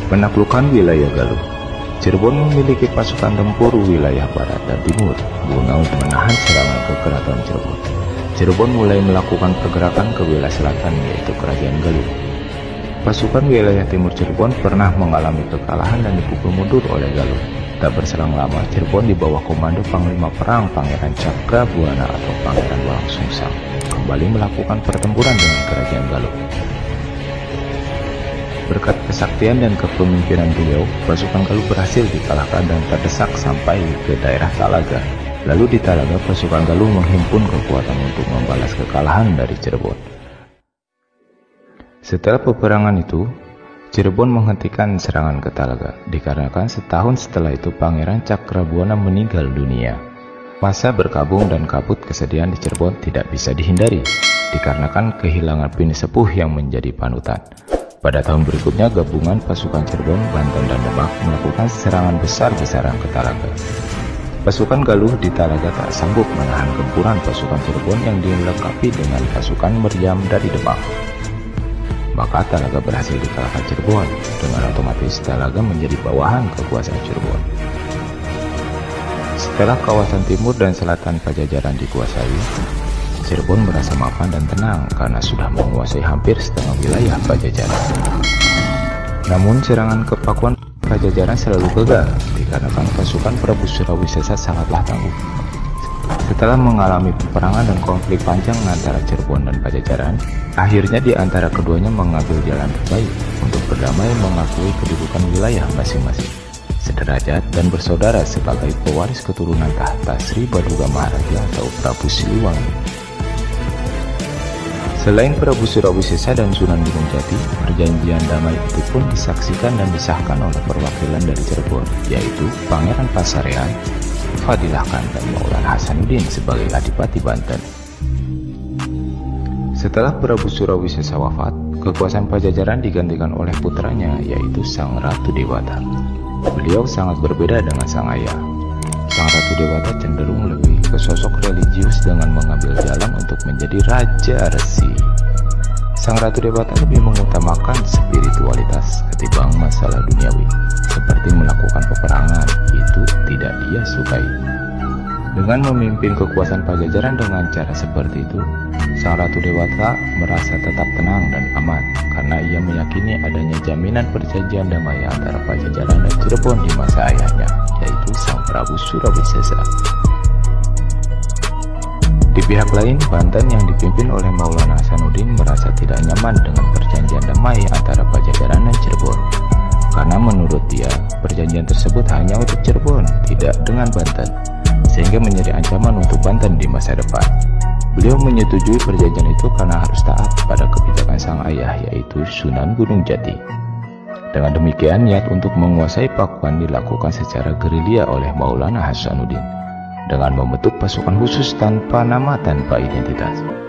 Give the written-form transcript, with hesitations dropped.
Penaklukan wilayah Galuh. Cirebon memiliki pasukan tempur wilayah barat dan timur guna untuk menahan serangan ke Keraton Cirebon. Cirebon mulai melakukan pergerakan ke wilayah selatan, yaitu Kerajaan Galuh. Pasukan wilayah timur Cirebon pernah mengalami kekalahan dan dipukul mundur oleh Galuh. Tak berselang lama, Cirebon di bawah komando Panglima Perang Pangeran Cakrabuana atau Pangeran Walangsungsang kembali melakukan pertempuran dengan Kerajaan Galuh. Berkat kesaktian dan kepemimpinan beliau, pasukan Galuh berhasil dikalahkan dan terdesak sampai ke daerah Talaga. Lalu di Talaga, pasukan Galuh menghimpun kekuatan untuk membalas kekalahan dari Cirebon. Setelah peperangan itu, Cirebon menghentikan serangan ke Talaga, dikarenakan setahun setelah itu Pangeran Cakrabuana meninggal dunia. Masa berkabung dan kabut kesedihan di Cirebon tidak bisa dihindari, dikarenakan kehilangan bini sepuh yang menjadi panutan. Pada tahun berikutnya, gabungan pasukan Cirebon, Banten, dan Demak melakukan serangan besar-besaran ke Talaga. Pasukan Galuh di Talaga tak sanggup menahan gempuran pasukan Cirebon yang dilengkapi dengan pasukan meriam dari Demak. Maka Talaga berhasil dikalahkan Cirebon, dengan otomatis Talaga menjadi bawahan kekuasaan Cirebon. Setelah kawasan timur dan selatan Pajajaran dikuasai, Cirebon merasa mapan dan tenang karena sudah menguasai hampir setengah wilayah Pajajaran. Namun serangan ke Pakuan Pajajaran selalu gagal dikarenakan pasukan Prabu Surawisesa sangatlah tangguh. Setelah mengalami peperangan dan konflik panjang antara Cirebon dan Pajajaran, akhirnya di antara keduanya mengambil jalan terbaik untuk berdamai mengakui kedudukan wilayah masing-masing, sederajat dan bersaudara sebagai pewaris keturunan tahta Sri Baduga Maharaja atau Prabu Siliwangi. Selain Prabu Surawisesa dan Sunan Gunung Jati, perjanjian damai itu pun disaksikan dan disahkan oleh perwakilan dari Cirebon, yaitu Pangeran Pasarean, Fadilah Khan, dan Maulana Hasanuddin sebagai Adipati Banten. Setelah Prabu Surawisesa wafat, kekuasaan Pajajaran digantikan oleh putranya, yaitu Sang Ratu Dewata. Beliau sangat berbeda dengan sang ayah. Sang Ratu Dewata cenderung lebih ke sosok religius dengan mengambil jalan untuk menjadi raja resi. Sang Ratu Dewata lebih mengutamakan spiritualitas ketimbang masalah duniawi, seperti melakukan peperangan. Itu tidak dia sukai. Dengan memimpin kekuasaan Pajajaran dengan cara seperti itu, Sang Ratu Dewata merasa tetap tenang dan aman karena ia meyakini adanya jaminan perjanjian damai antara Pajajaran dan Cirebon di masa ayahnya, yaitu Sang Prabu Surawisesa. Di pihak lain, Banten yang dipimpin oleh Maulana Hasanuddin merasa tidak nyaman dengan perjanjian damai antara Pajajaran dan Cirebon, karena menurut dia perjanjian tersebut hanya untuk Cirebon, tidak dengan Banten, sehingga menjadi ancaman untuk Banten di masa depan. Beliau menyetujui perjanjian itu karena harus taat pada kebijakan sang ayah, yaitu Sunan Gunung Jati. Dengan demikian, niat untuk menguasai Pakuan dilakukan secara gerilya oleh Maulana Hasanuddin dengan membentuk pasukan khusus tanpa nama, tanpa identitas.